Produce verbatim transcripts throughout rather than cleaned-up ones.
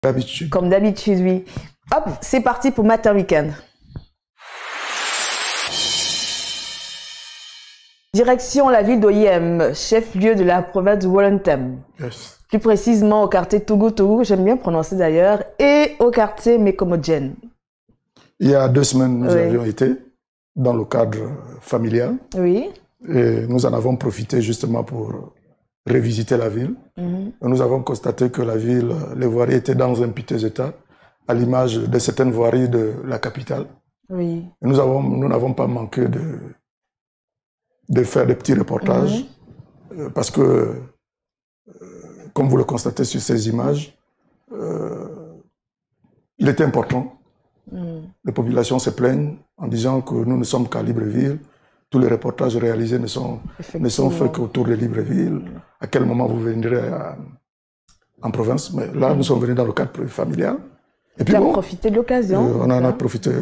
D'habitude. Comme d'habitude, oui. Hop, c'est parti pour Matin Weekend. Direction la ville d'Oyem, chef-lieu de la province de Wollontem. Yes. Plus précisément au quartier Togo Togo, j'aime bien prononcer d'ailleurs, et au quartier Mekomodjen. Il y a deux semaines, nous Oui. avions été dans le cadre familial. Oui. Et nous en avons profité justement pour revisiter la ville. Mm-hmm. Et nous avons constaté que la ville, les voiries étaient dans un piteux état, à l'image de certaines voiries de la capitale. Oui. Et nous avons, nous n'avons pas manqué de, de faire des petits reportages, mm-hmm. euh, parce que, euh, comme vous le constatez sur ces images, euh, il était important. Mm. Les populations se plaignent en disant que nous ne sommes qu'à Libreville. Tous les reportages réalisés ne sont, ne sont faits qu'autour de Libreville. Mm. À quel moment vous viendrez à, en province? Mais là, mm. nous sommes venus dans le cadre familial. Et puis, tu bon, as profité de l'occasion. Euh, on en a profité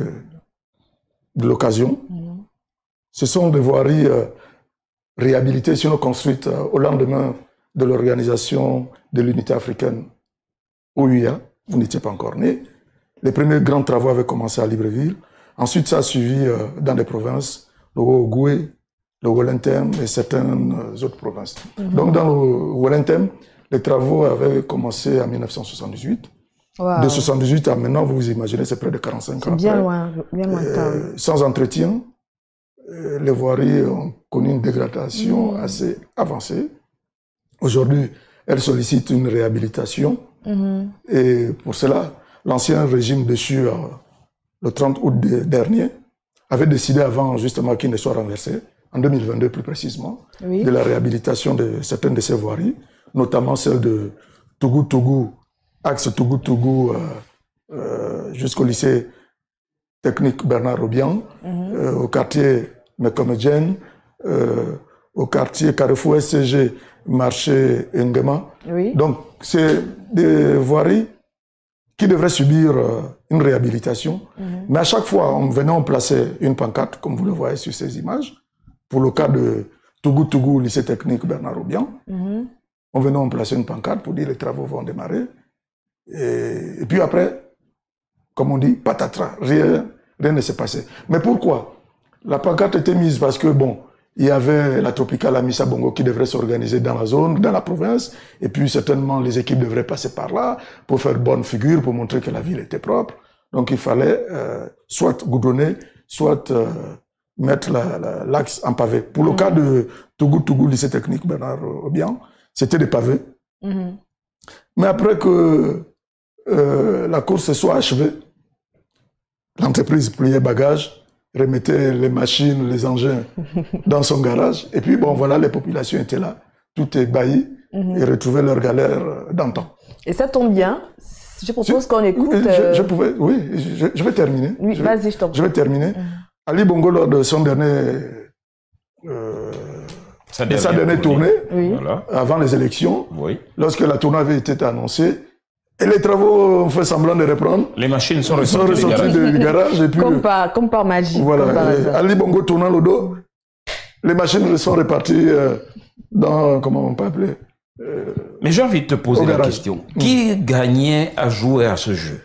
de l'occasion. Mm. Ce sont des voiries euh, réhabilitées, sinon construites euh, au lendemain de l'organisation de l'unité africaine O U A. Vous n'étiez pas encore né. Les premiers grands travaux avaient commencé à Libreville. Ensuite, ça a suivi euh, dans les provinces, le Haut-Ogooué, le Wollontem et certaines euh, autres provinces. Mm-hmm. Donc, dans le Wollontem, les travaux avaient commencé en mille neuf cent soixante-dix-huit. Wow. De soixante-dix-huit à maintenant, vous vous imaginez, c'est près de quarante-cinq ans. C'est bien loin, bien loin. Euh, sans entretien, euh, les voiries ont connu une dégradation mm. assez avancée. Aujourd'hui, elles sollicitent une réhabilitation. Mm-hmm. Et pour cela, l'ancien régime dessus, euh, le trente août de, dernier, avait décidé avant justement qu'il ne soit renversé, en deux mille vingt-deux plus précisément, oui. de la réhabilitation de certaines de ces voiries, notamment celle de Tougou-Tougou, axe Tougou-Tougou euh, euh, jusqu'au lycée technique Bernard Robian, mm-hmm. euh, au quartier Mekomodjen, euh, au quartier Carrefour S C G, marché Ngema. Oui. Donc, c'est des voiries qui devraient subir euh, une réhabilitation. Mm-hmm. Mais à chaque fois, on venait, on plaçait une pancarte, comme vous le voyez sur ces images, pour le cas de Tougou-Tougou, lycée technique Bernard Robian. Mm-hmm. On venait, on plaçait une pancarte pour dire les travaux vont démarrer. Et, et puis après, comme on dit, patatras, rien, rien ne s'est passé. Mais pourquoi? La pancarte était mise parce que, bon, il y avait la Tropicale Amissa Bongo qui devrait s'organiser dans la zone, dans la province, et puis certainement les équipes devraient passer par là pour faire bonne figure, pour montrer que la ville était propre. Donc il fallait euh, soit goudronner, soit euh, mettre l'axe en pavé. Pour le mmh. cas de Tougou-Tougou, lycée technique Bernard Robian, c'était des pavés. Mmh. Mais après que euh, la course se soit achevée, l'entreprise pliait bagages, remettait les machines, les engins dans son garage. Et puis, bon, voilà, les populations étaient là. Tout est bailli mm-hmm. et retrouvaient leur galère d'antan. Et ça tombe bien. Je propose qu'on écoute... Je, je pouvais, oui, je, je vais terminer. Oui, vas-y, je t'en prie. Je vais terminer. Mm-hmm. Ali Bongo, lors de son dernier... Euh, sa dernière, sa dernière tournée, tournée oui. voilà. avant les élections, oui. lorsque la tournée avait été annoncée, et les travaux ont fait semblant de reprendre. Les machines sont ressorties du garage. Et puis, comme, par, comme par magie. Voilà. Comme par Ali Bongo tournant le dos, les machines sont reparties euh, dans, comment on peut appeler euh, Mais j'ai envie de te poser la question. Mmh. Qui gagnait à jouer à ce jeu?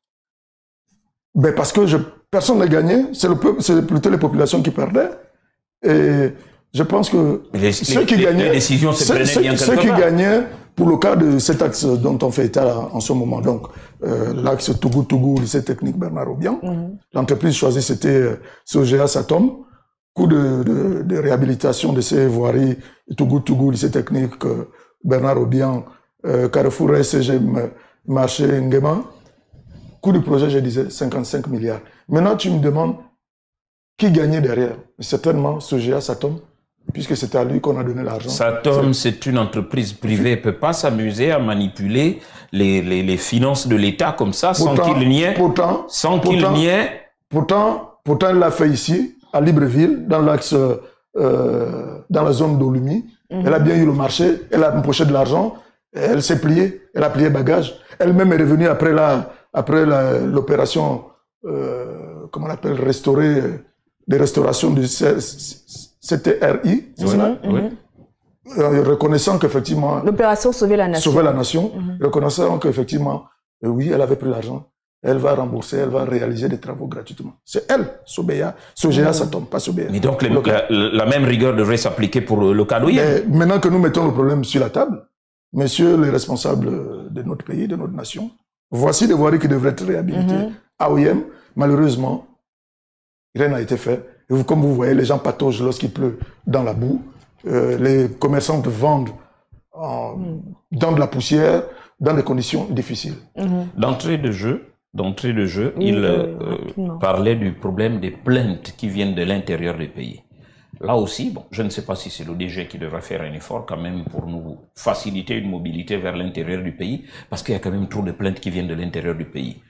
Ben parce que je, personne n'a gagné. C'est plutôt les populations qui perdaient. Et je pense que les, ceux les, qui les, gagnaient... Les décisions se prenaient bien Ceux qui gagnaient... Pour le cas de cet axe dont on fait état en ce moment, donc euh, l'axe Tougou-Tougou, lycée technique Bernard Robian, mm-hmm. l'entreprise choisie c'était euh, Sogea Satom, coût de, de, de réhabilitation de ces voiries Tougou-Tougou, lycée technique euh, Bernard Robian, euh, Carrefour S C G, marché Ngema, coût du projet, je disais, cinquante-cinq milliards. Maintenant, tu me demandes qui gagnait derrière? Certainement Sogea Satom, puisque c'est à lui qu'on a donné l'argent. Satom, c'est une entreprise privée, ne peut pas s'amuser à manipuler les, les, les finances de l'État comme ça, pourtant, sans qu'il n'y ait... Pourtant, sans qu'il n'y ait... Pourtant, pourtant, elle l'a fait ici, à Libreville, dans l'axe, euh, dans la zone d'Olumi. Mm-hmm. Elle a bien eu le marché, elle a empoché de l'argent, elle s'est pliée, elle a plié bagage. Elle-même est revenue après la, après l'opération, euh, comment on appelle, restaurer, des restaurations du C T R I, c'est mmh, ça mmh. euh, Reconnaissant qu'effectivement... L'opération Sauver la Nation. Sauver la Nation, mmh. reconnaissant qu'effectivement, Et oui, elle avait pris l'argent. Elle va rembourser, elle va réaliser des travaux gratuitement. C'est elle, Sobea. Sogea, ça tombe, pas Sobea. Mais donc, les, la, la même rigueur devrait s'appliquer pour le, le cas d'Oyem. Maintenant que nous mettons le problème sur la table, messieurs les responsables de notre pays, de notre nation, voici des voiries qui devraient être réhabilitées. Mm-hmm. À Oyem, malheureusement, rien n'a été fait. Et vous, comme vous voyez, les gens pataugent lorsqu'il pleut dans la boue. Euh, les commerçants vendent en, mm. dans de la poussière, dans des conditions difficiles. Mm-hmm. D'entrée de jeu, D'entrée de jeu, oui, il euh, euh, parlait du problème des plaintes qui viennent de l'intérieur du pays. Là aussi, bon, je ne sais pas si c'est l'O D G qui devra faire un effort quand même pour nous faciliter une mobilité vers l'intérieur du pays, parce qu'il y a quand même trop de plaintes qui viennent de l'intérieur du pays.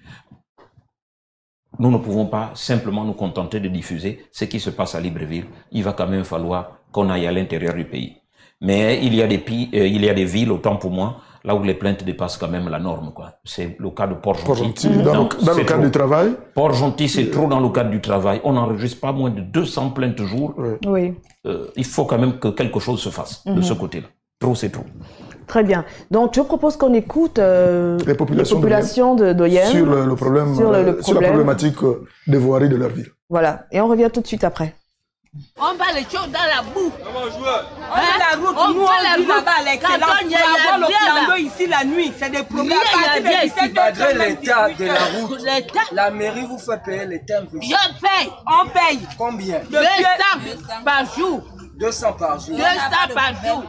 Nous ne pouvons pas simplement nous contenter de diffuser ce qui se passe à Libreville. Il va quand même falloir qu'on aille à l'intérieur du pays. Mais il y a des pays, euh, il y a des villes, autant pour moi, là où les plaintes dépassent quand même la norme, quoi. C'est le cas de Port-Gentil. Port dans, dans le cadre du travail. Port-Gentil, c'est euh... trop dans le cadre du travail. On n'enregistre pas moins de deux cents plaintes jour. Oui. oui. Euh, il faut quand même que quelque chose se fasse mm-hmm. de ce côté-là. Trop, c'est trop. Très bien. Donc, je propose qu'on écoute euh, les populations, les populations d'Oyem sur, le, le problème, sur, le, le problème. sur la problématique des voiries de leur ville. Voilà. Et on revient tout de suite après. On va les choses dans la boue. On fait la route. On Nous, fait la on vit là-bas à l'excellence. Quand il y a, il y a le bien plan d'eau ici la nuit. C'est des problèmes. Il y a bien malgré l'état de la route, l'état. la mairie vous fait payer les timbres. Je paye. On paye. Combien? deux cents par jour. deux cents par jour. deux cents par jour.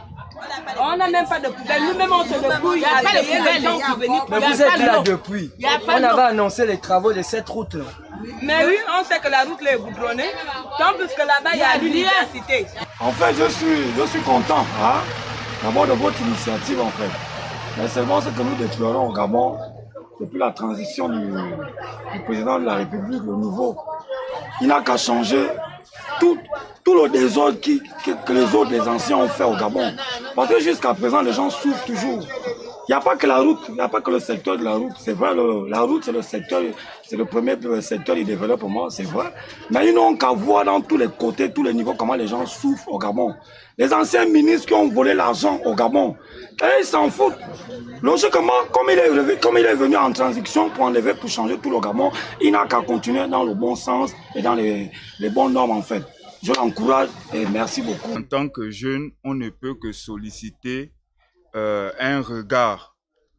On n'a même pas de poubelle. Nous-mêmes, on se débrouille à payer les gens qui viennent. Mais vous êtes là depuis. On avait annoncé les travaux de cette route-là. Mais oui, on sait que la route là est goudronnée. Tant plus que là-bas, il y a l'université. En fait, je suis, je suis content hein, d'abord de votre initiative, en fait. Mais seulement ce que nous déplorons au Gabon, depuis la transition du, du président de la République, le nouveau, il n'a qu'à changer tout, tout le désordre qui, que, que les autres, les anciens ont fait au Gabon. Parce que jusqu'à présent, les gens souffrent toujours. Il n'y a pas que la route, il n'y a pas que le secteur de la route. C'est vrai, le, la route, c'est le secteur, c'est le premier secteur du développement, c'est vrai. Mais ils n'ont qu'à voir dans tous les côtés, tous les niveaux, comment les gens souffrent au Gabon. Les anciens ministres qui ont volé l'argent au Gabon, et ils s'en foutent. Logiquement, comme il, est, comme il est venu en transition pour enlever, pour changer tout le Gabon, il n'a qu'à continuer dans le bon sens et dans les, les bonnes normes, en fait. Je l'encourage et merci beaucoup. En tant que jeune, on ne peut que solliciter Euh, un regard,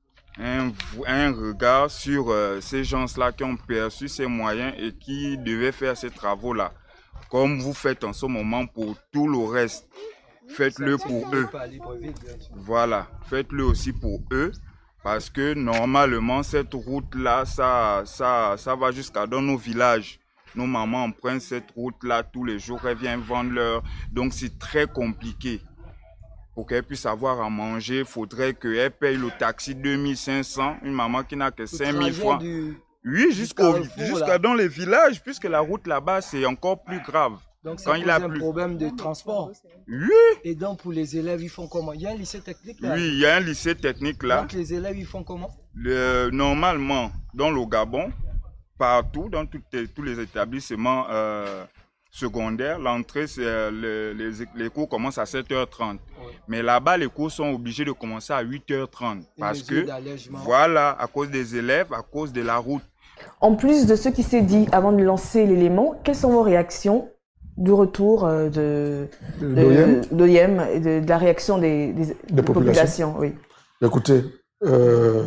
un, un regard sur euh, ces gens-là qui ont perçu ces moyens et qui devaient faire ces travaux-là. Comme vous faites en ce moment pour tout le reste, faites-le pour eux. Voilà, faites-le aussi pour eux, parce que normalement, cette route-là, ça, ça, ça va jusqu'à dans nos villages. Nos mamans empruntent cette route-là tous les jours, elles viennent vendre leur... Donc c'est très compliqué. Pour qu'elle puisse avoir à manger, il faudrait qu'elle paye le taxi deux mille cinq cents. Une maman qui n'a que cinq mille francs. Du... Oui, jusqu'à jusqu'à dans les villages, puisque la route là-bas, c'est encore plus grave. Donc ça pose un plus... problème de transport. Oui. Et donc pour les élèves, ils font comment? Il y a un lycée technique là? Oui, il y a un lycée technique là. Donc les élèves, ils font comment? Le, normalement, dans le Gabon, partout, dans tout, tous les établissements euh, secondaires, l'entrée, c'est les, les, les cours commencent à sept heures trente. Oui. Mais là-bas, les cours sont obligés de commencer à huit heures trente. Parce que, voilà, à cause des élèves, à cause de la route. En plus de ce qui s'est dit avant de lancer l'élément, quelles sont vos réactions du retour de d'Oyem et de, de la réaction des, des, des populations, populations oui. Écoutez, euh,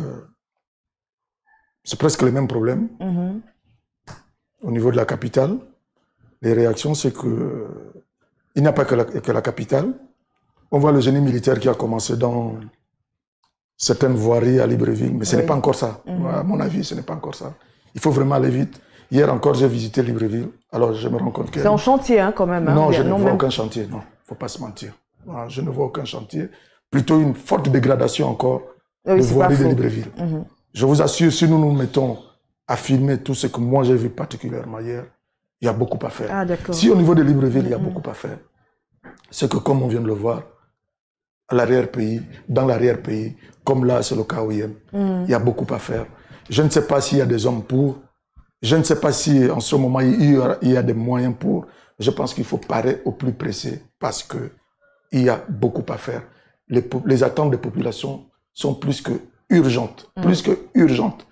c'est presque les mêmes problèmes. Mm-hmm. Au niveau de la capitale, les réactions, c'est que il n'y a pas que la, que la capitale. On voit le génie militaire qui a commencé dans certaines voiries à Libreville, mais ce oui. n'est pas encore ça. Mm-hmm. À mon avis, ce n'est pas encore ça. Il faut vraiment aller vite. Hier encore, j'ai visité Libreville. Alors, je me rends compte que... C'est en chantier, hein, quand même. Hein, non, je ne non, vois même... aucun chantier. Non, il ne faut pas se mentir. Non, je ne vois aucun chantier. Plutôt une forte dégradation encore oui, de voiries de faux. Libreville. Mm-hmm. Je vous assure, si nous nous mettons à filmer tout ce que moi j'ai vu particulièrement hier, il y a beaucoup à faire. Ah, si au niveau de Libreville, mm-hmm. il y a beaucoup à faire, c'est que comme on vient de le voir, à l'arrière-pays, dans l'arrière-pays, comme là, c'est le cas où mm. il y a beaucoup à faire. Je ne sais pas s'il y a des hommes pour, je ne sais pas si en ce moment il y, aura, il y a des moyens pour. Je pense qu'il faut parer au plus pressé parce que il y a beaucoup à faire. Les, les attentes des populations sont plus que urgentes, mm. plus que urgentes.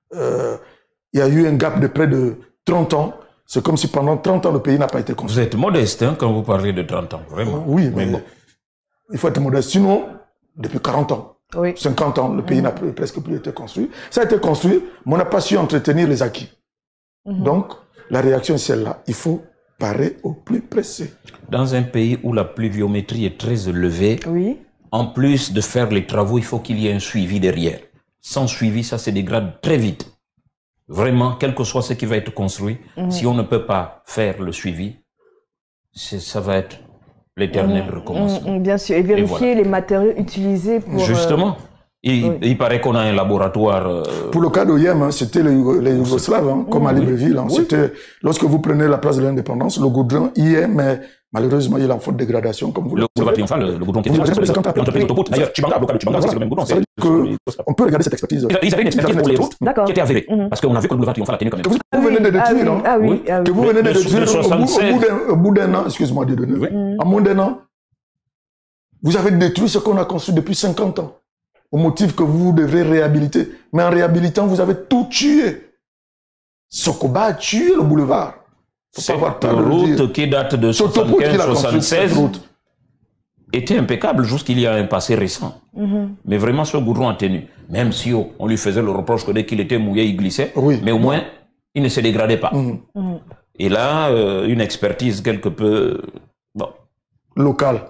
euh, il y a eu un gap de près de trente ans. C'est comme si pendant trente ans, le pays n'a pas été construit. Vous êtes modeste hein, quand vous parlez de trente ans, vraiment. Oui, mais, mais bon. Il faut être modeste. Sinon, depuis quarante ans, oui. cinquante ans, le pays mmh. n'a presque plus été construit. Ça a été construit, mais on n'a pas su entretenir les acquis. Mmh. Donc, la réaction est celle-là. Il faut parer au plus pressé. Dans un pays où la pluviométrie est très élevée, oui. en plus de faire les travaux, il faut qu'il y ait un suivi derrière. Sans suivi, ça se dégrade très vite. Vraiment, quel que soit ce qui va être construit, mmh. si on ne peut pas faire le suivi, ça va être l'éternel mmh. recommencement. Mmh, bien sûr, et vérifier et voilà. les matériaux utilisés pour... Justement. Euh... Il, oui. il paraît qu'on a un laboratoire... Euh... Pour le cas d'Oyem, hein, c'était les, les Yougoslaves, hein, comme mmh. à Libreville. Hein, oui. Lorsque vous prenez la place de l'indépendance, le goudron y est, mais malheureusement, il est en faute de dégradation, comme vous le savez. Le Triomphal, le goudron qui était là. D'ailleurs, Chibanga, le Chibanga, c'est le même goudron. On peut regarder cette expertise. Ils avaient une expertise pour les routes qui était avérée. Mmh. Parce qu'on a vu que le boulevard Triomphal a tenu quand même. Que vous venez de détruire, hein. Ah oui, ah oui. Que vous venez de détruire au bout d'un an, excuse-moi de donner, en moins d'un an, vous avez détruit ce qu'on a construit depuis cinquante ans. Au motif que vous devrez réhabiliter. Mais en réhabilitant, vous avez tout tué. Sokoba a tué le boulevard. Cette route qui date de soixante-quinze soixante-seize était impeccable jusqu'il y a un passé récent. Mm-hmm. Mais vraiment, ce goudron a tenu. Même si oh, on lui faisait le reproche que dès qu'il était mouillé, il glissait. Oui. Mais au moins, il ne se dégradait pas. Mm-hmm. Mm-hmm. Et là, euh, une expertise quelque peu... Bon. Locale.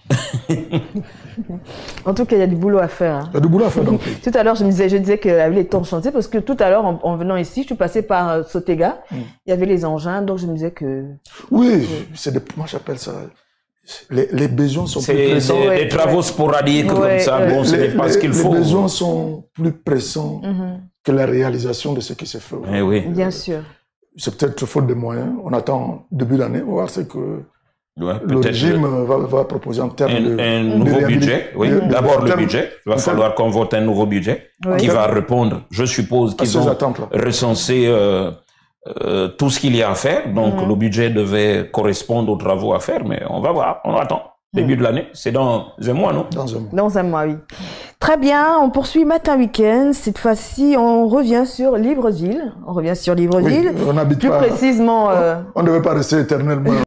En tout cas, il y a du boulot à faire. Hein. Il y a du boulot à faire. Donc. Tout à l'heure, je me disais, je disais que la ville était en chantier parce que tout à l'heure, en, en venant ici, je suis passée par euh, Sotega. Mm. Il y avait les engins, donc je me disais que. Oui, c'est des, moi j'appelle ça. Les, les besoins sont plus pressants. C'est des, des travaux sporadiques ouais, comme ça. Ouais. Bon, ce n'est pas ce qu'il faut. Les besoins sont plus pressants mm-hmm. que la réalisation de ce qui se fait. Eh oui. Bien sûr. C'est peut-être faute de moyens. On attend début d'année, voir ce que. Ouais, le régime va, va proposer en termes un, de... Un nouveau de budget, oui. D'abord le budget. Il va falloir qu'on vote un nouveau budget oui. qui va répondre, je suppose qu'ils ont recensé euh, euh, tout ce qu'il y a à faire. Donc mmh. le budget devait correspondre aux travaux à faire, mais on va voir, on attend. Début mmh. de l'année, c'est dans un mois, non? Dans un mois. Dans un mois, oui. Très bien, on poursuit Matin Week-end. Cette fois-ci, on revient sur Libreville. On revient sur Libreville. Oui, on habite Plus pas... précisément... Euh... On ne devait pas rester éternellement...